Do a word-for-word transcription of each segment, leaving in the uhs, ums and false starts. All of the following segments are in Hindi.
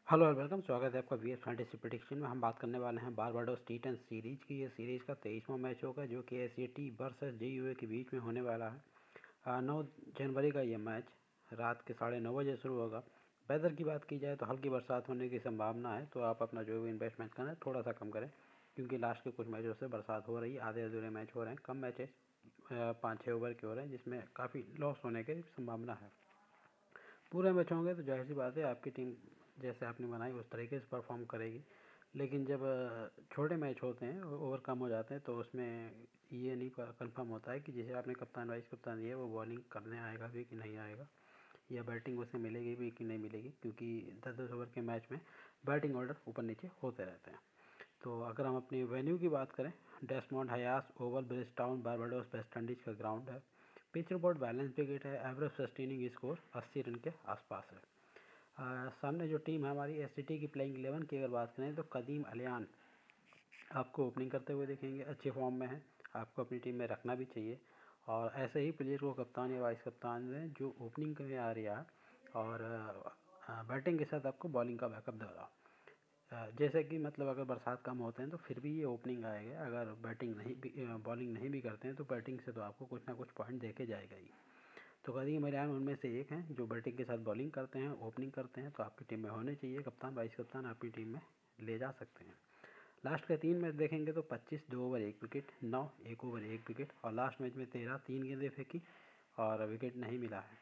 हेलो और वेलकम। स्वागत है आपका वी एस फैंटेसी प्रेडिक्शन में। हम बात करने वाले हैं बारबाडोस टी टेन सीरीज की। ये सीरीज का तेईसवां मैच होगा जो कि S A T versus J U A K बीच में होने वाला है। नौ जनवरी का ये मैच रात के साढ़े नौ बजे शुरू होगा। वेदर की बात की जाए तो हल्की बरसात होने की संभावना है, तो आप अपना जो भी इन्वेस्टमेंट करें थोड़ा सा कम करें, क्योंकि लास्ट के कुछ मैचों से बरसात हो रही है। आधे अधूरे मैच हो रहे हैं, कम मैचेस पाँच छः ओवर के हो रहे हैं, जिसमें काफ़ी लॉस होने की संभावना है। पूरे मैच होंगे तो जाहिर सी बात है आपकी टीम जैसे आपने बनाई उस तरीके से परफॉर्म करेगी। लेकिन जब छोटे मैच होते हैं, ओवर कम हो जाते हैं, तो उसमें ये नहीं कंफर्म होता है कि जैसे आपने कप्तान वाइस कप्तान दिया वो बॉलिंग करने आएगा भी कि नहीं आएगा, या बैटिंग उसे मिलेगी भी कि नहीं मिलेगी, क्योंकि दस दस ओवर के मैच में बैटिंग ऑर्डर ऊपर नीचे होते रहते हैं। तो अगर हम अपनी वेन्यू की बात करें, Desmond Haynes Oval Bridgetown Barbados West Indies का ग्राउंड है। पिच रिपोर्ट बैलेंस विकेट है। एवरेज सस्टेनिंग स्कोर अस्सी रन के आसपास है। आ, सामने जो टीम है हमारी एस टी की प्लेइंग इलेवन की अगर बात करें तो कदीम अलियान आपको ओपनिंग करते हुए दिखेंगे। अच्छे फॉर्म में है, आपको अपनी टीम में रखना भी चाहिए। और ऐसे ही प्लेयर को कप्तान या वाइस कप्तान में जो ओपनिंग में आ रहा है और बैटिंग के साथ आपको बॉलिंग का बैकअप देगा। जैसे कि मतलब अगर बरसात कम होते हैं तो फिर भी ये ओपनिंग आएगा। अगर बैटिंग नहीं भी बॉलिंग नहीं भी करते हैं तो बैटिंग से तो आपको कुछ ना कुछ पॉइंट देके जाएगा ही। तो कदीम अलियान उनमें से एक हैं जो बैटिंग के साथ बॉलिंग करते हैं, ओपनिंग करते हैं, तो आपकी टीम में होने चाहिए। कप्तान वाइस कप्तान आपकी टीम में ले जा सकते हैं। लास्ट के तीन मैच देखेंगे तो पच्चीस दो ओवर एक विकेट, नौ एक ओवर एक विकेट, और लास्ट मैच में तेरह तीन गेंदें फेंकी और विकेट नहीं मिला है।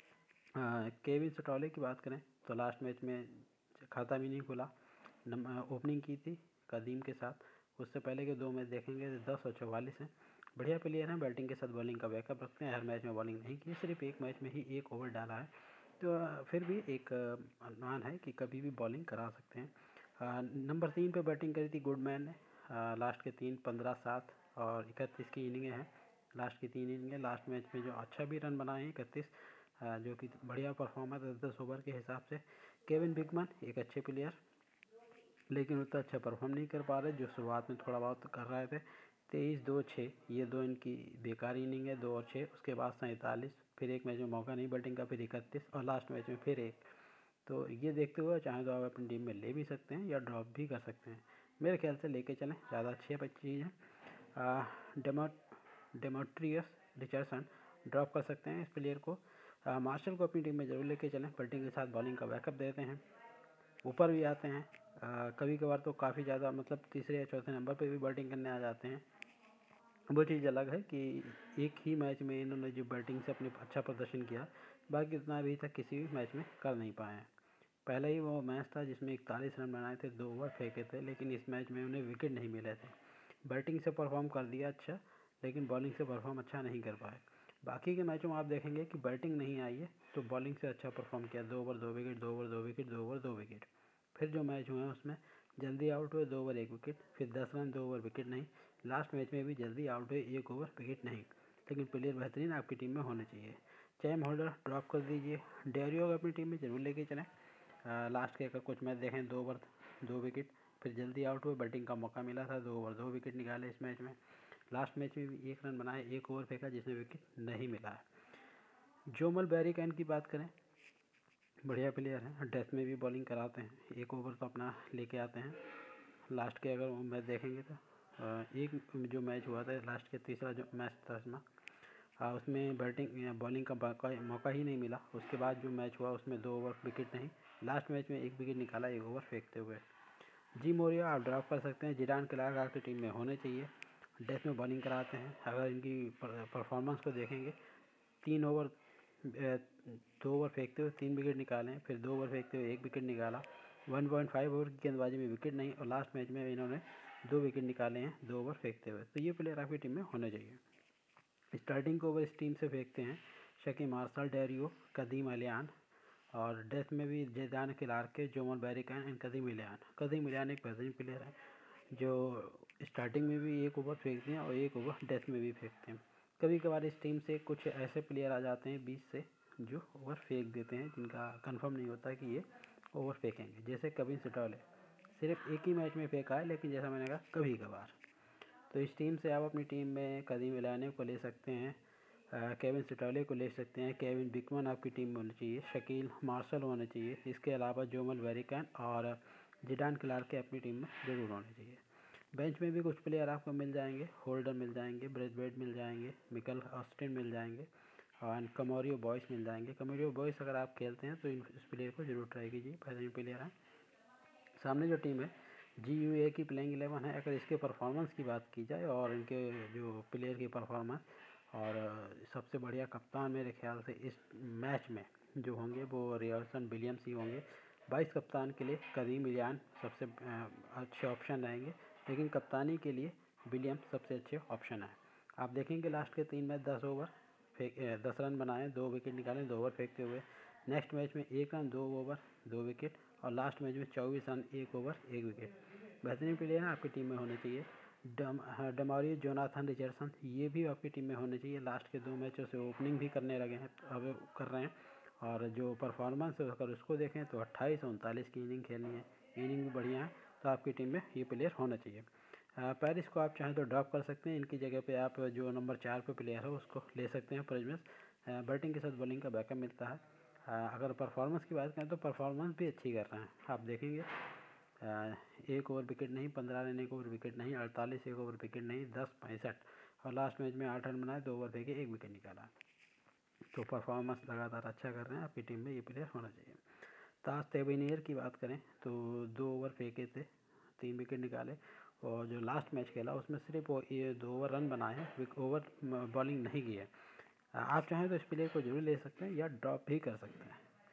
केविन स्टॉले की बात करें तो लास्ट मैच में खाता भी नहीं खुला, ओपनिंग की थी कदीम के साथ। उससे पहले के दो मैच देखेंगे तो दस और चौवालीस हैं। बढ़िया प्लेयर हैं, बैटिंग के साथ बॉलिंग का बैकअप रखते हैं। हर मैच में बॉलिंग नहीं की, सिर्फ एक मैच में ही एक ओवर डाला है, तो फिर भी एक अनुमान है कि कभी भी बॉलिंग करा सकते हैं। नंबर तीन पे बैटिंग करी थी गुडमैन ने। लास्ट के तीन पंद्रह सात और इकतीस की इनिंगें हैं। लास्ट की तीन इनिंगें, लास्ट मैच में जो अच्छा भी रन बनाए हैं इकतीस, जो कि बढ़िया परफॉर्मेंस दस दस ओवर के हिसाब से। केविन बिगमैन एक अच्छे प्लेयर, लेकिन उतना अच्छा परफॉर्म नहीं कर पा रहे जो शुरुआत में थोड़ा बहुत कर रहे थे। तेईस दो छः ये दो इनकी बेकार इनिंग है, दो और छः। उसके बाद सैंतालीस, फिर एक मैच में मौका नहीं बैटिंग का, फिर इकतीस, और लास्ट मैच में फिर एक। तो ये देखते हुए चाहे तो आप अपनी टीम में ले भी सकते हैं या ड्रॉप भी कर सकते हैं। मेरे ख्याल से लेके चलें, ज़्यादा अच्छी चीज़ है। डेमो डेमोट्रियस रिचर्डसन ड्रॉप कर सकते हैं इस प्लेयर को। आ, मार्शल को अपनी टीम में ज़रूर लेके चलें, बैटिंग के साथ बॉलिंग का बैकअप देते हैं, ऊपर भी आते हैं। आ, कभी कभार तो काफ़ी ज़्यादा मतलब तीसरे या चौथे नंबर पे भी बैटिंग करने आ जाते हैं। वो चीज़ अलग है कि एक ही मैच में इन्होंने जो बैटिंग से अपने अच्छा प्रदर्शन किया, बाकी उतना अभी तक किसी भी मैच में कर नहीं पाए हैं। पहले ही वो मैच था जिसमें इकतालीस रन बनाए थे, दो ओवर फेंके थे, लेकिन इस मैच में उन्हें विकेट नहीं मिले थे। बैटिंग से परफॉर्म कर दिया अच्छा, लेकिन बॉलिंग से परफॉर्म अच्छा नहीं कर पाए। बाकी के मैचों में आप देखेंगे कि बैटिंग नहीं आई है तो बॉलिंग से अच्छा परफॉर्म किया। दो ओवर दो विकेट, दो ओवर दो विकेट, दो ओवर दो विकेट। फिर जो मैच हुए हैं उसमें जल्दी आउट हुए, दो ओवर एक विकेट, फिर दस रन, दो ओवर विकेट नहीं। लास्ट मैच में भी जल्दी आउट हुए, एक ओवर विकेट नहीं। लेकिन प्लेयर बेहतरीन आपकी टीम में होने चाहिए। चैम होल्डर ड्रॉप कर दीजिए, डेरियो को अपनी टीम में जरूर लेके चलें। लास्ट के अगर कुछ मैच देखें, दो ओवर दो विकेट, फिर जल्दी आउट हुए, बैटिंग का मौका मिला था, दो ओवर दो विकेट निकाले इस मैच में। लास्ट मैच में भी एक रन बनाए, एक ओवर फेंका जिसमें विकेट नहीं मिला है। जोमल बैरिकैन की बात करें, बढ़िया प्लेयर हैं, डेथ में भी बॉलिंग कराते हैं, एक ओवर तो अपना लेके आते हैं। लास्ट के अगर मैच देखेंगे तो एक जो मैच हुआ था लास्ट के तीसरा जो मैच था इसमें, उसमें बैटिंग बॉलिंग का मौका ही नहीं मिला। उसके बाद जो मैच हुआ उसमें दो ओवर विकेट नहीं, लास्ट मैच में एक विकेट निकाला एक ओवर फेंकते हुए। जी मोरिया आप ड्रॉप कर सकते हैं। जिडान क्लार्क आपकी टीम में होने चाहिए, डेथ में बॉलिंग कराते हैं। अगर इनकी परफॉर्मेंस को देखेंगे, तीन ओवर दो ओवर फेंकते हुए तीन विकेट निकाले, फिर दो ओवर फेंकते हुए एक विकेट निकाला, वन पॉइंट फाइव ओवर की गेंदबाजी में विकेट नहीं, और लास्ट मैच में इन्होंने दो विकेट निकाले हैं दो ओवर फेंकते हुए। तो ये प्लेयर आपकी टीम में होने चाहिए। स्टार्टिंग को ओवर इस टीम से फेंकते हैं शकी मार्शल, डेरियो, कदीम अलियान, और डेथ में भी Zidane Clarke, Jomel Warrican and Kadeem Alleyne. कदीम अलियान एक बेहतरीन प्लेयर है जो स्टार्टिंग में भी एक ओवर फेंकते हैं और एक ओवर डेथ में भी फेंकते हैं। कभी कभार इस टीम से कुछ ऐसे प्लेयर आ जाते हैं बीच से जो ओवर फेंक देते हैं, जिनका कंफर्म नहीं होता कि ये ओवर फेंकेंगे। जैसे केविन स्टॉले सिर्फ एक ही मैच में फेंका है, लेकिन जैसा मैंने कहा कभी कभार। तो इस टीम से आप अपनी टीम में कदीम अलियान को ले सकते हैं। केविन सिटोले को ले सकते हैं। केविन बिकमन आपकी टीम में होनी चाहिए। शकील मार्शल होने चाहिए। इसके अलावा जोमल वेरिकन और जिडान क्लार्क अपनी टीम में ज़रूर होने चाहिए। बेंच में भी कुछ प्लेयर आपको मिल जाएंगे। होल्डर मिल जाएंगे, ब्रेथवेट मिल जाएंगे, मिकल ऑस्टिन मिल जाएंगे और कमोरियो बॉयस मिल जाएंगे। कमोरियो बॉयस अगर आप खेलते हैं तो इस प्लेयर को जरूर ट्राई कीजिए, बेहतरीन प्लेयर है। सामने जो टीम है जी यू ए की प्लेइंग इलेवन है। अगर इसके परफॉर्मेंस की बात की जाए और इनके जो प्लेयर की परफॉर्मेंस और सबसे बढ़िया कप्तान मेरे ख्याल से इस मैच में जो होंगे वो रियर्सन विलियम्स ही होंगे। वाइस कप्तान के लिए करीम इलियान सबसे अच्छे ऑप्शन रहेंगे, लेकिन कप्तानी के लिए विलियम्स सबसे अच्छे ऑप्शन है। आप देखेंगे लास्ट के तीन मैच दस ओवर फेंक दस रन बनाए, दो विकेट निकाले दो ओवर फेंकते हुए। नेक्स्ट मैच में एक रन दो ओवर दो विकेट और लास्ट मैच में चौबीस रन एक ओवर एक विकेट। बेहतरीन प्लेयर आपकी टीम में होने चाहिए। डम डमारियो जोनाथन रिचर्डसन ये भी आपकी टीम में होने चाहिए। लास्ट के दो मैचों से ओपनिंग भी करने लगे हैं, अब कर रहे हैं और जो परफॉर्मेंस है अगर उसको देखें तो अट्ठाईस उनतालीस की इनिंग खेलनी है, इनिंग भी बढ़िया है, तो आपकी टीम में ये प्लेयर होना चाहिए। पेरिस को आप चाहें तो ड्रॉप कर सकते हैं, इनकी जगह पे आप जो नंबर चार पे प्लेयर है उसको ले सकते हैं। प्रेजमेंस बैटिंग के साथ बॉलिंग का बैकअप मिलता है। अगर परफॉर्मेंस की बात करें तो परफॉर्मेंस भी अच्छी कर रहे हैं। आप देखेंगे एक ओवर विकेट नहीं, पंद्रह रन एक ओवर विकेट नहीं, अड़तालीस एक ओवर विकेट नहीं, दस पैंसठ और लास्ट मैच में आठ रन बनाए, दो ओवर फेंके, एक विकेट निकाला। तो परफॉर्मेंस लगातार अच्छा कर रहे हैं, आपकी टीम में ये प्लेयर होना चाहिए। ताज तेबिनियर की बात करें तो दो ओवर फेंके थे, तीन विकेट निकाले और जो लास्ट मैच खेला उसमें सिर्फ ये दो ओवर रन बनाए हैं, ओवर बॉलिंग नहीं की है। आप चाहें तो इस प्लेयर को जरूर ले सकते हैं या ड्रॉप भी कर सकते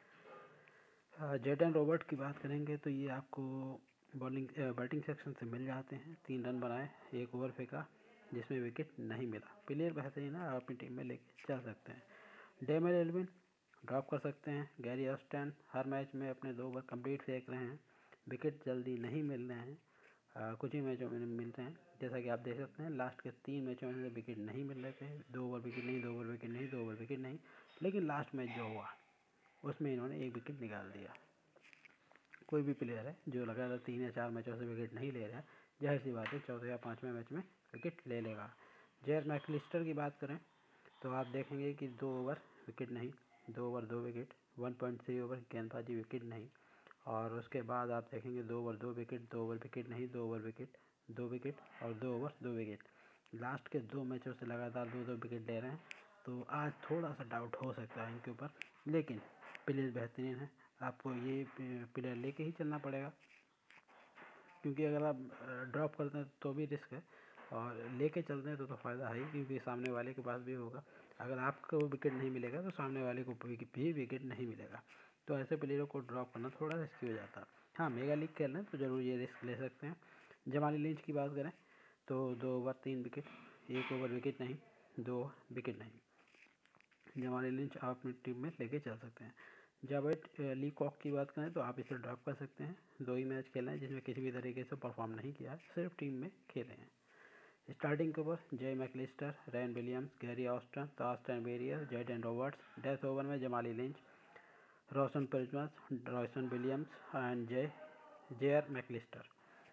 हैं। जेडन रॉबर्ट की बात करेंगे तो ये आपको बॉलिंग बैटिंग सेक्शन से मिल जाते हैं। तीन रन बनाए, एक ओवर फेंका जिसमें विकेट नहीं मिला। प्लेयर बेहतरीन है, आप अपनी टीम में लेके चल सकते हैं। डेमर एल्विन ड्रॉप कर सकते हैं। गैरी ऑस्टन हर मैच में अपने दो ओवर कंप्लीट फेंक रहे हैं, विकेट जल्दी नहीं मिल रहे हैं, आ, कुछ ही मैचों में मिल रहे हैं। जैसा कि आप देख सकते हैं लास्ट के तीन मैचों में विकेट नहीं मिल रहे थे, दो ओवर विकेट नहीं, दो ओवर विकेट नहीं, दो ओवर विकेट नहीं, लेकिन लास्ट मैच जो हुआ उसमें इन्होंने एक विकेट निकाल दिया। कोई भी प्लेयर है जो लगातार तीन या चार मैचों से विकेट नहीं ले रहा है, जाहिर सी बात है चौथे या पाँचवें मैच में विकेट ले लेगा। जेर मैकलिस्टर की बात करें तो आप देखेंगे कि दो ओवर विकेट नहीं, दो ओवर दो wicket, one point three over गेंदबाजी विकेट नहीं और उसके बाद आप देखेंगे दो ओवर दो विकेट, दो ओवर विकेट नहीं, दो ओवर विकेट, दो विकेट और दो ओवर दो विकेट। लास्ट के दो मैचों से लगातार दो दो विकेट ले रहे हैं, तो आज थोड़ा सा डाउट हो सकता है इनके ऊपर, लेकिन प्लेयर बेहतरीन है, आपको ये प्लेयर लेके ही चलना पड़ेगा, क्योंकि अगर आप ड्रॉप करते हैं तो भी रिस्क है और लेके चलते हैं तो तो फ़ायदा है ही, क्योंकि सामने वाले के पास भी होगा। अगर आपको विकेट नहीं मिलेगा तो सामने वाले को भी विकेट नहीं मिलेगा, तो ऐसे प्लेयरों को ड्रॉप करना थोड़ा रिस्की हो जाता है। हाँ, मेगा लीग खेल रहे हैं तो ज़रूर ये रिस्क ले सकते हैं। जमाली लिंच की बात करें तो दो ओवर तीन विकेट, एक ओवर विकेट नहीं, दो विकेट नहीं, जमाली लिंच आप अपनी टीम में लेके चल सकते हैं। जावेद ली कॉक की बात करें तो आप इसे ड्रॉप कर सकते हैं। दो ही मैच खेले हैं जिसमें किसी भी तरीके से परफॉर्म नहीं किया है, सिर्फ टीम में खेले हैं। स्टार्टिंग के over Jair McAllister, Ryan Williams, Gary Austin, Taston Verrier, Jayden Roberts. Death over में Jamali Lynch, Roshon Primus, Royson Williams and Jay Jair McAllister.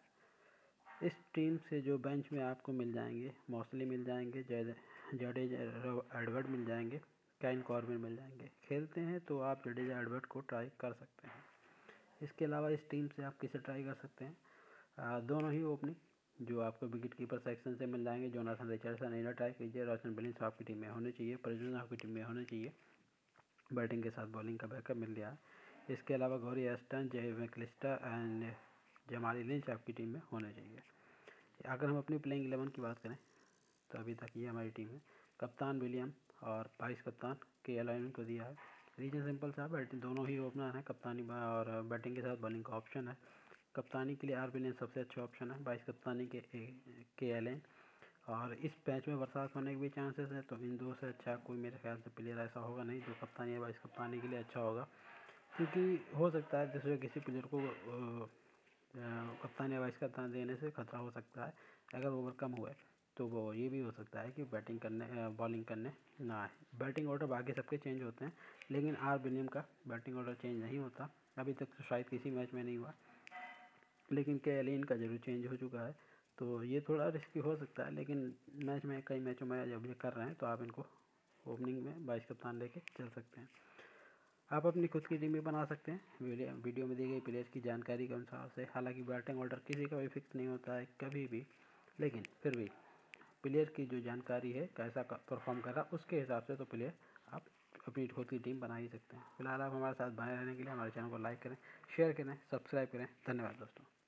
इस टीम से जो बेंच में आपको मिल जाएंगे, मौसली मिल जाएंगे, जडेजा एडवर्ड मिल जाएंगे, कैन कॉर्बिन मिल जाएंगे। खेलते हैं तो आप जडेजा एडवर्ड को ट्राई कर सकते हैं। इसके अलावा इस टीम से आप किसे ट्राई कर सकते हैं, आ, दोनों ही ओपनिंग जो आपको विकेट कीपर सेक्शन से मिल जाएंगे। जोनाथन रिचर्डसन इन्हें ट्राई कीजिए। रोशन विलियम्स आपकी टीम में होने चाहिए, प्रेजन आपकी टीम में होने चाहिए, बैटिंग के साथ बॉलिंग का बैकअप मिल गया। इसके अलावा Gary Aston, Jair McAllister and Jamali Lynch आपकी टीम में होने चाहिए। अगर हम अपनी प्लेइंग इलेवन की बात करें तो अभी तक ये हमारी टीम है। कप्तान विलियम और वाइस कप्तान के अलाइन को दिया है। रीजन सिंपल सा, बैटिंग दोनों ही ओपनर हैं, कप्तानी और बैटिंग के साथ बॉलिंग का ऑप्शन है। कप्तानी के लिए आर विलियम सबसे अच्छा ऑप्शन है, वाइस कप्तानी के के एलेन। और इस मैच में बरसात होने के भी चांसेस है, तो इन दो से अच्छा कोई मेरे ख्याल से प्लेयर ऐसा होगा नहीं जो कप्तानी या वाइस कप्तानी के लिए अच्छा होगा, क्योंकि हो सकता है दूसरे किसी प्लेयर को कप्तान या वाइस कप्तान देने से खतरा हो सकता है। अगर ओवर कम हुए तो वो ये भी हो सकता है कि बैटिंग करने बॉलिंग करने ना आए। बैटिंग ऑर्डर बाकी सबके चेंज होते हैं, लेकिन आर विलियम का बैटिंग ऑर्डर चेंज नहीं होता। अभी तक तो शायद किसी मैच में नहीं हुआ, लेकिन के एलिन का जरूर चेंज हो चुका है, तो ये थोड़ा रिस्की हो सकता है। लेकिन मैच में कई मैचों में जब ये कर रहे हैं तो आप इनको ओपनिंग में वाइस कप्तान लेके चल सकते हैं। आप अपनी खुद की टीम भी बना सकते हैं वीडियो वीडियो में दी गई प्लेयर्स की जानकारी के अनुसार से। हालांकि बैटिंग ऑर्डर किसी का भी फिक्स नहीं होता है कभी भी, लेकिन फिर भी प्लेयर की जो जानकारी है कैसा परफॉर्म कर रहा उसके हिसाब से तो प्लेयर आप अपनी खुद की टीम बना ही सकते हैं। फिलहाल आप हमारे साथ बने रहने के लिए हमारे चैनल को लाइक करें, शेयर करें, सब्सक्राइब करें। धन्यवाद दोस्तों।